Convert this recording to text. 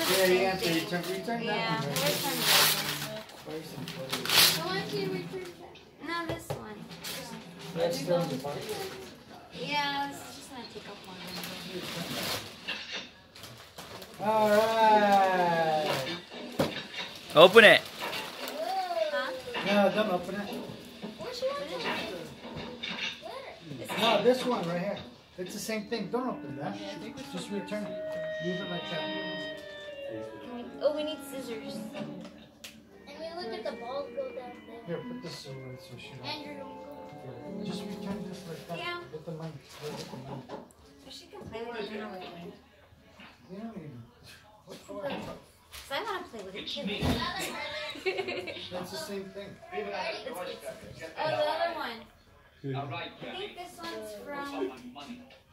Yeah, you have to return that one. Yeah, Right? return I want you to return that. no, this one. That's still in the box. Yeah, this is just gonna take up one. Alright. Open it. Huh? No, don't open it. Where's your one? No, this one right here. It's the same thing. Don't open that. Just return it. Leave it like that. Oh, we need scissors. And we look at the balls go down there. Here, put this away so she don't. Andrew, Just return this like that. Yeah. With the money. With the money. She can play with it now with me. You don't need what for? Cause I want to play with it too. That's the same thing. Oh, the other one. I think this one's from